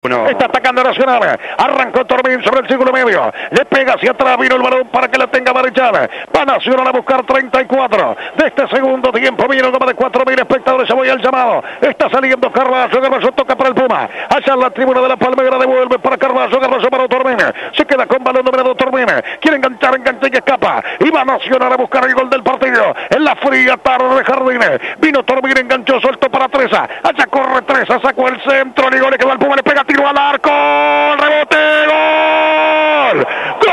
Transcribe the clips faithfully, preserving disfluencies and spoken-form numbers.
Está atacando Nacional. Arrancó Tormín sobre el círculo medio. Le pega hacia atrás. Vino el balón para que la tenga Marichal. Va Nacional a buscar treinta y cuatro de este segundo tiempo. Vino más de cuatro mil espectadores. Se voy al llamado. Está saliendo Carballo. Carballo toca para el Puma. Allá en la tribuna de la Palmera devuelve para Carballo. Carballo para Tormín. Se queda con balón dominado Tormín. Quiere enganchar, engancha y escapa. Y va Nacional a buscar el gol del partido. En la fría tarde de Jardines. Vino Tormín, enganchó, suelto para Treza. Allá corre Treza. Sacó el centro. Ligó, le quedó al Puma. Le pega tiro al arco. Rebote. Gol. Gol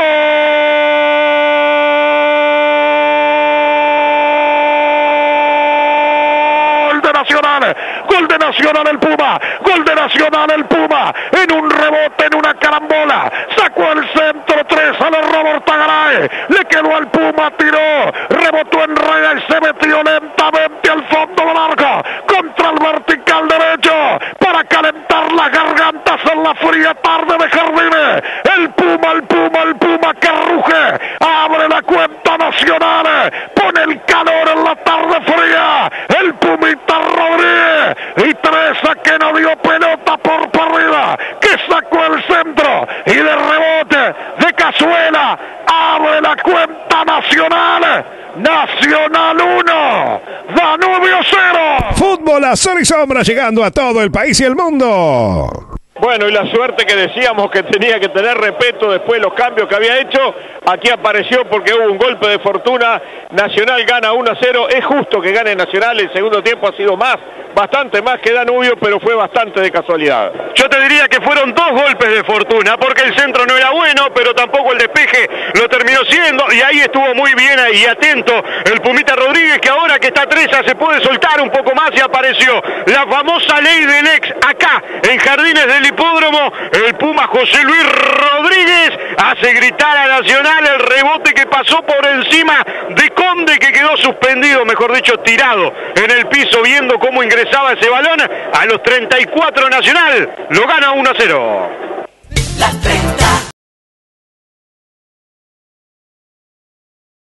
de Nacional. Gol de Nacional el Puma. Gol de Nacional el Puma. En un rebote, en una carambola. Sacó el centro. Treza. Le robó Ortagaray. Le quedó al Puma. Tiró. Rebotó en raya y se metió lentamente al fondo del arco. Contra el vertical derecho. Para calentar las gargantas en la fría tarde de Jardines. El Puma, el Puma, el Puma que ruge. Abre la cuenta Nacional. Pone el calor en la tarde fría. El Pumita Rodríguez. Y Treza que no dio pelota por perdida. Que sacó el centro. Y de rebote, de cazuela, abre la cuenta Nacional. Nacional uno, Danubio cero. Fútbol a sol y sombra llegando a todo el país y el mundo. Bueno, y la suerte que decíamos que tenía que tener respeto después de los cambios que había hecho, aquí apareció porque hubo un golpe de fortuna. Nacional gana uno a cero, es justo que gane Nacional, el segundo tiempo ha sido más, bastante más que Danubio, pero fue bastante de casualidad. Yo te diría que fueron dos golpes de fortuna, porque el centro no era bueno, pero tampoco el despeje lo terminó siendo, y ahí estuvo muy bien y atento el Pumita Rodríguez, que ahora que está Treza se puede soltar un poco más y apareció la famosa ley del ex acá, en Jardines del Hipódromo. El Puma José Luis Rodríguez hace gritar a Nacional el rebote que pasó por encima de Conde, que quedó suspendido, mejor dicho, tirado en el piso, viendo cómo ingresaba ese balón. A los treinta y cuatro Nacional lo gana uno a cero.